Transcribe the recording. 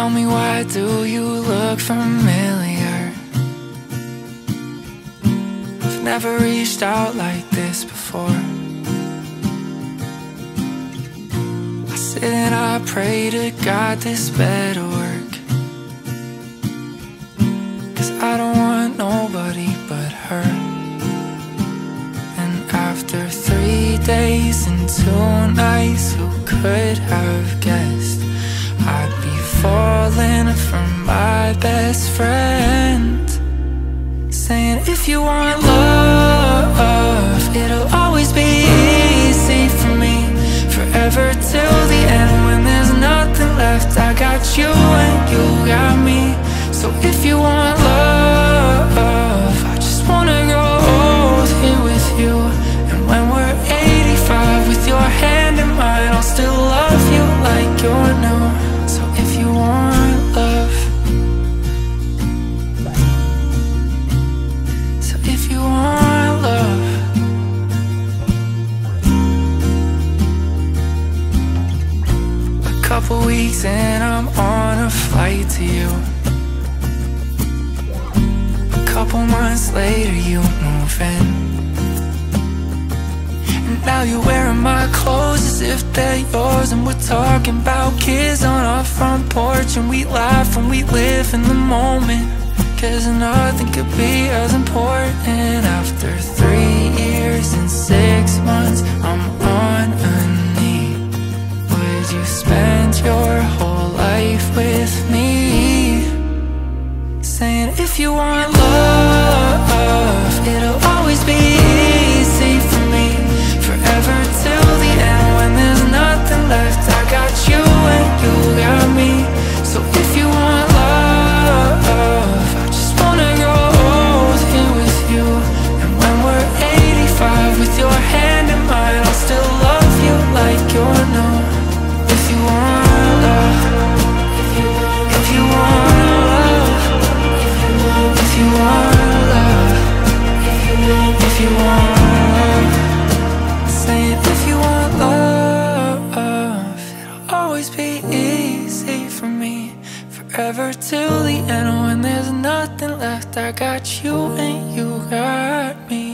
Tell me, why do you look familiar? I've never reached out like this before. I sit and I pray to God this better work, 'cause I don't want nobody but her. And after 3 days and 2 nights, who could have guessed I'd be falling for my best friend? Saying if you want love, it'll always be easy for me. Forever till the end, when there's nothing left, I got you and you got me. So if you want love, I just wanna grow old here with you. And when we're 85, with your hand in mine, I'll still love you like you're new. So if you want love, so if you want love, a couple weeks and I'm on a flight to you. A couple months later you move in, and now you're wearing my clothes as if they're yours. And we're talking about kids on our front porch, and we laugh and we live in the moment, 'cause nothing could be as important. After 3 years and 6 months, I'm on a knee. Would you spend your whole life with me? Saying if you want love, it'll always be easy for me. Forever till the end, when there's nothing left, I got you and you got me. So if you want love, I just wanna grow old here with you. And when we're 85, with your hand in mine, I'll still love you like you're new. If you want love, if you want love, if you want love, if you want love, saying if you want love, it'll always be easy for me. Forever till the end, when there's nothing left, I got you and you got me.